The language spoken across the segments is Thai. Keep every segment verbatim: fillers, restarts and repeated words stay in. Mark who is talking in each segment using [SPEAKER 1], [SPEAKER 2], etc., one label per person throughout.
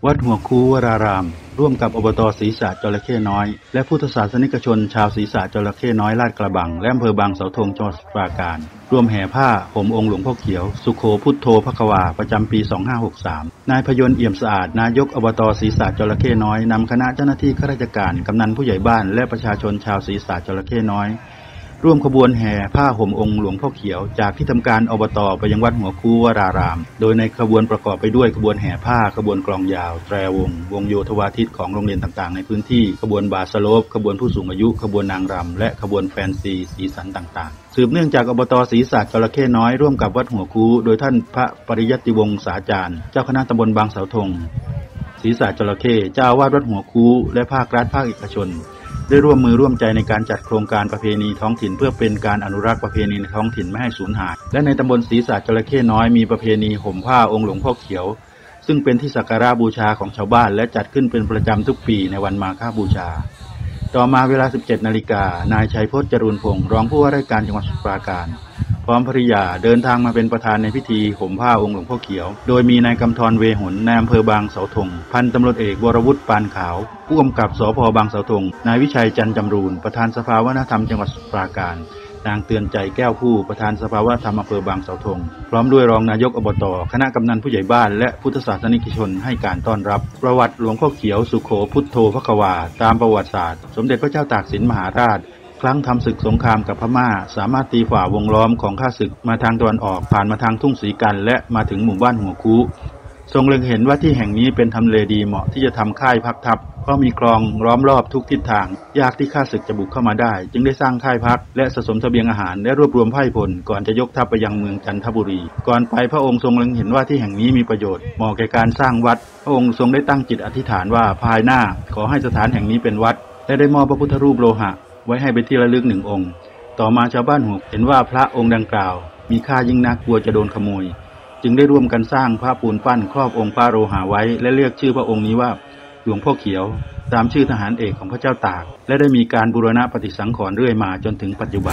[SPEAKER 1] วัดหัวคูวรารามร่วมกับอบต.ศรีสะจระเข้น้อยและพุทธศาสนิกชนชาวศรีสะจระเข้น้อยลาดกระบังและอำเภอบางเสาธงจังหวัดสมุทรปราการร่วมแห่ผ้าห่มองค์หลวงพ่อเขียวสุโขพุทโธภควาประจำปีสองห้าหกสามนายพยนต์เอี่ยมสะอาดนายกอบต.ศรีสะจระเข้น้อยนำคณะเจ้าหน้าที่ข้าราชการกำนันผู้ใหญ่บ้านและประชาชนชาวศรีสะจระเข้น้อยร่วมขบวนแห่ผ้าห่มองค์หลวงพ่อเขียวจากที่ทำการอบต.ไปยังวัดหัวคูวรารามโดยในขบวนประกอบไปด้วยขบวนแห่ผ้าขบวนกลองยาวแตรวงวงโยธวาทิตของโรงเรียนต่างๆในพื้นที่ขบวนบาสโลปขบวนผู้สูงอายุขบวนนางรำและขบวนแฟนซีสีสันต่างๆสืบเนื่องจากอบต.ศรีสะจระเข้น้อยร่วมกับวัดหัวคูโดยท่านพระปริยัติวงศาจารย์เจ้าคณะตำบลบางเสาธงศรีสะจระเข้เจ้าอาวาสวัดหัวคูและภาครัฐภาคเอกชนได้ร่วมมือร่วมใจในการจัดโครงการประเพณีท้องถิ่นเพื่อเป็นการอนุรักษ์ประเพณีในท้องถิ่นไม่ให้สูญหายและในตำบลศรีสะจระเข้น้อยมีประเพณีห่มผ้าองค์หลวงพ่อเขียวซึ่งเป็นที่สักการะบูชาของชาวบ้านและจัดขึ้นเป็นประจำทุกปีในวันมาฆบูชาต่อมาเวลา สิบเจ็ดนาฬิกา นายชัยพจน์ จรูนพงศ์รองผู้ว่าราชการจังหวัดสมุทรปราการพร้อมภริยาเดินทางมาเป็นประธานในพิธีห่มผ้าองค์หลวงพ่อเขียวโดยมีนายกำธรเวหนนายอำเภอบางเสาธงพันตำรวจเอกวรวุฒิปานขาวผู้กำกับสภ.บางเสาธงนายวิชัยจันจำรูนประธานสภาวัฒนธรรมจังหวัดสมุทรปราการนางเตือนใจแก้วผู้ประธานสภาวัฒนธรรมอำเภอบางเสาธงพร้อมด้วยรองนายกอบต.คณะกำนันผู้ใหญ่บ้านและพุทธศาสนิกชนให้การต้อนรับประวัติหลวงพ่อเขียวสุโขพุทโธภควาตามประวัติศาสตร์สมเด็จพระเจ้าตากสินมหาราชครั้งทำศึกสงครามกับพม่าสามารถตีฝ่าวงล้อมของข้าศึกมาทางตะวันออกผ่านมาทางทุ่งศรีกันและมาถึงหมู่บ้านหัวคูทรงเล็งเห็นว่าที่แห่งนี้เป็นทำเลดีเหมาะที่จะทำค่ายพักทัพเพราะมีคลองล้อมรอบทุกทิศทางยากที่ข้าศึกจะบุกเข้ามาได้จึงได้สร้างค่ายพักและสะสมเสบียงอาหารและรวบรวมไพร่พลก่อนจะยกทัพไปยังเมืองจันทบุรีก่อนไปพระองค์ทรงเล็งเห็นว่าที่แห่งนี้มีประโยชน์เหมาะแก่การสร้างวัดพระองค์ทรงได้ตั้งจิตอธิษฐานว่าภายหน้าขอให้สถานแห่งนี้เป็นวัดและได้มอบพระพุทธรูปโลหะไว้ให้เป็นที่ระลึกหนึ่งองค์ต่อมาชาวบ้านหัวเห็นว่าพระองค์ดังกล่าวมีค่ายิ่งนักกลัวจะโดนขโมยจึงได้ร่วมกันสร้างพระปูนปั้นครอบองค์พระโลหะไว้และเรียกชื่อพระองค์นี้ว่าหลวงพ่อเขียวตามชื่อทหารเอกของพระเจ้าตากและได้มีการบูรณะปฏิสังขรณ์เรื่อยมาจนถึงปัจจุบัน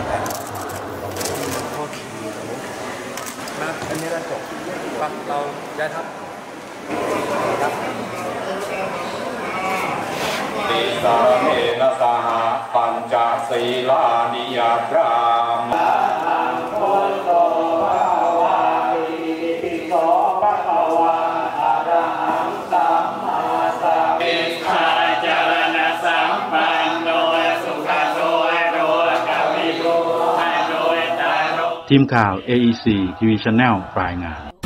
[SPEAKER 2] อันนี้เราจบเราย้ายทัพติสาเมนะสหปัญจศีลานิยตราม
[SPEAKER 1] ทีมข่าว เอ อี ซี ที วี Channel รายงาน